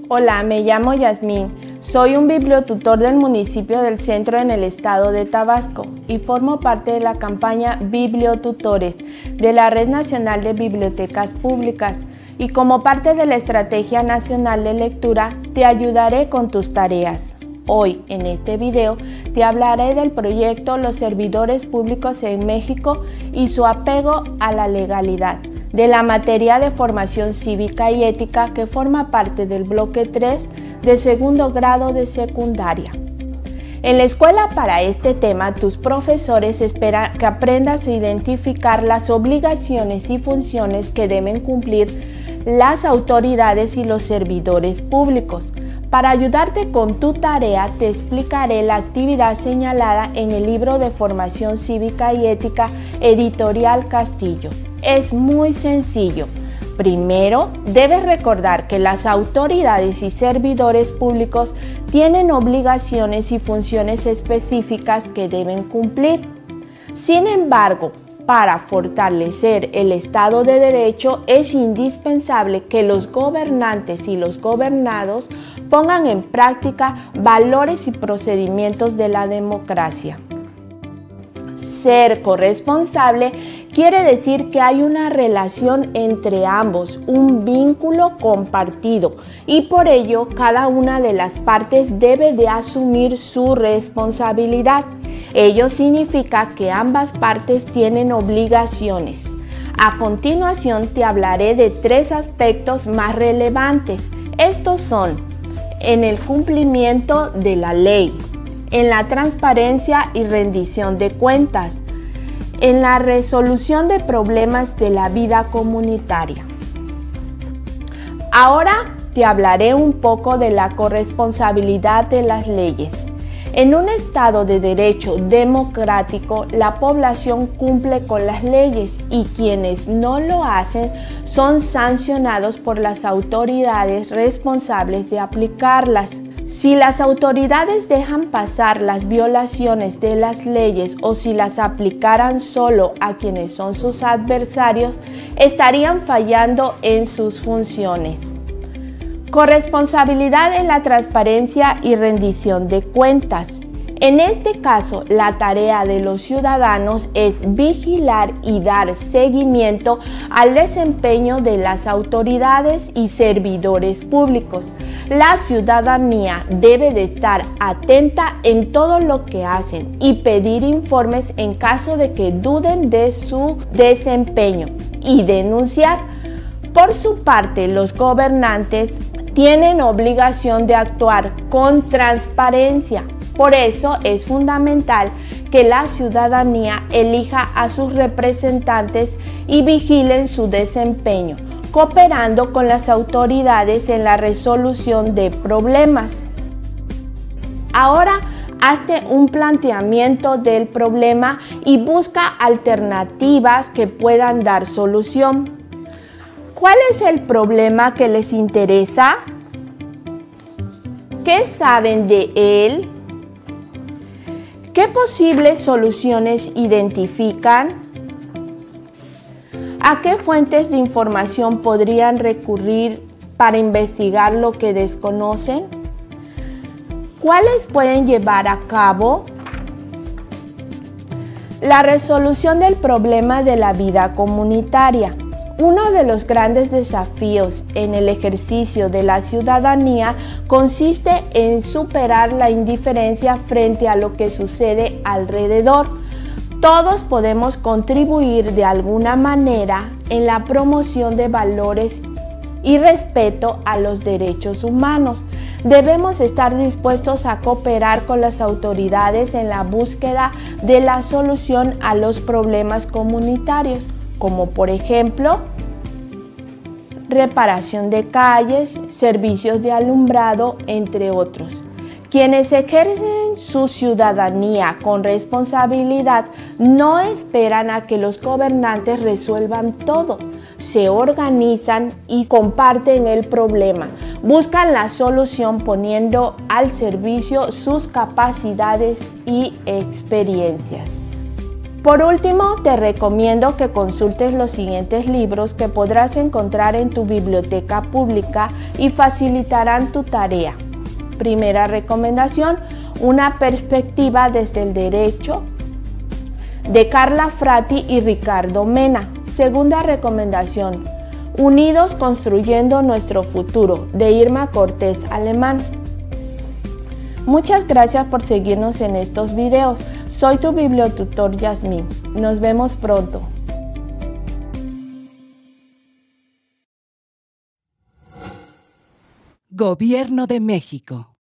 Hola, me llamo Yasmín. Soy un bibliotutor del municipio del Centro en el estado de Tabasco y formo parte de la campaña Bibliotutores de la Red Nacional de Bibliotecas Públicas. Y como parte de la Estrategia Nacional de Lectura, te ayudaré con tus tareas. Hoy, en este video, te hablaré del proyecto Los Servidores Públicos en México y su apego a la legalidad, de la materia de formación cívica y ética que forma parte del bloque 3 de segundo grado de secundaria. En la escuela para este tema, tus profesores esperan que aprendas a identificar las obligaciones y funciones que deben cumplir las autoridades y los servidores públicos. Para ayudarte con tu tarea, te explicaré la actividad señalada en el libro de Formación Cívica y Ética, Editorial Castillo. Es muy sencillo. Primero, debes recordar que las autoridades y servidores públicos tienen obligaciones y funciones específicas que deben cumplir. Sin embargo, para fortalecer el Estado de Derecho es indispensable que los gobernantes y los gobernados pongan en práctica valores y procedimientos de la democracia. Ser corresponsable quiere decir que hay una relación entre ambos, un vínculo compartido, y por ello cada una de las partes debe de asumir su responsabilidad. Ello significa que ambas partes tienen obligaciones. A continuación te hablaré de 3 aspectos más relevantes. Estos son: en el cumplimiento de la ley, en la transparencia y rendición de cuentas, en la resolución de problemas de la vida comunitaria. Ahora te hablaré un poco de la corresponsabilidad de las leyes. En un Estado de Derecho democrático, la población cumple con las leyes y quienes no lo hacen son sancionados por las autoridades responsables de aplicarlas. Si las autoridades dejan pasar las violaciones de las leyes o si las aplicaran solo a quienes son sus adversarios, estarían fallando en sus funciones. Corresponsabilidad en la transparencia y rendición de cuentas. En este caso, la tarea de los ciudadanos es vigilar y dar seguimiento al desempeño de las autoridades y servidores públicos. La ciudadanía debe de estar atenta en todo lo que hacen y pedir informes en caso de que duden de su desempeño y denunciar. Por su parte, los gobernantes tienen obligación de actuar con transparencia. Por eso es fundamental que la ciudadanía elija a sus representantes y vigilen su desempeño, cooperando con las autoridades en la resolución de problemas. Ahora, hazte un planteamiento del problema y busca alternativas que puedan dar solución. ¿Cuál es el problema que les interesa? ¿Qué saben de él? ¿Qué posibles soluciones identifican? ¿A qué fuentes de información podrían recurrir para investigar lo que desconocen? ¿Cuáles pueden llevar a cabo? La resolución del problema de la vida comunitaria. Uno de los grandes desafíos en el ejercicio de la ciudadanía consiste en superar la indiferencia frente a lo que sucede alrededor. Todos podemos contribuir de alguna manera en la promoción de valores y respeto a los derechos humanos. Debemos estar dispuestos a cooperar con las autoridades en la búsqueda de la solución a los problemas comunitarios, como por ejemplo, reparación de calles, servicios de alumbrado, entre otros. Quienes ejercen su ciudadanía con responsabilidad no esperan a que los gobernantes resuelvan todo. Se organizan y comparten el problema. Buscan la solución poniendo al servicio sus capacidades y experiencias. Por último, te recomiendo que consultes los siguientes libros que podrás encontrar en tu biblioteca pública y facilitarán tu tarea. Primera recomendación, Una perspectiva desde el derecho, de Carla Frati y Ricardo Mena. Segunda recomendación, Unidos construyendo nuestro futuro, de Irma Cortés Alemán. Muchas gracias por seguirnos en estos videos. Soy tu bibliotutor Yasmín. Nos vemos pronto. Gobierno de México.